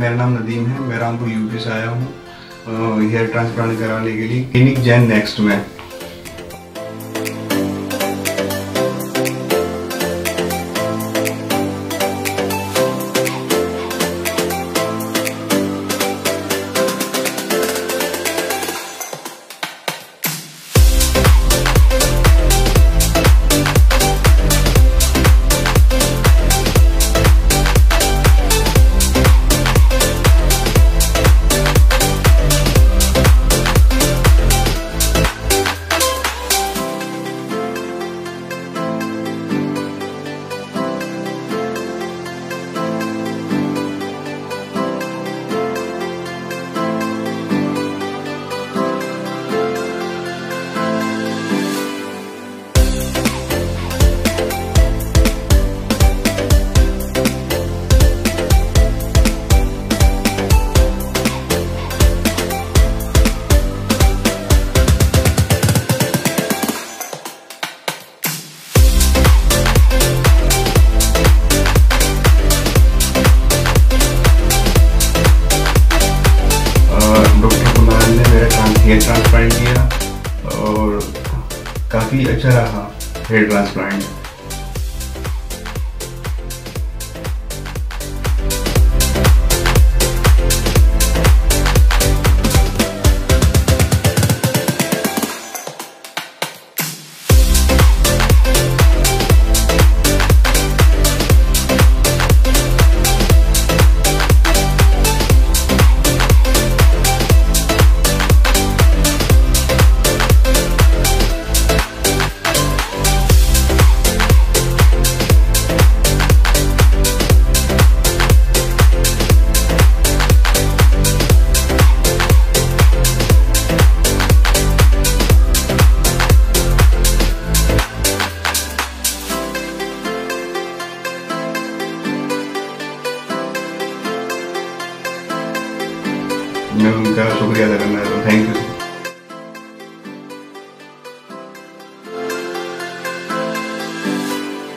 मेरा नाम नदीम है। मैं रामपुर यूपी से आया हूँ हेयर ट्रांसप्लांट कराने के लिए क्लिनिक Gen.Next में। हेयर ट्रांसप्लांट किया और काफ़ी अच्छा रहा हेयर ट्रांसप्लांट। मैं उनका शुक्रिया अदा करना चाहता हूँ। Thank you.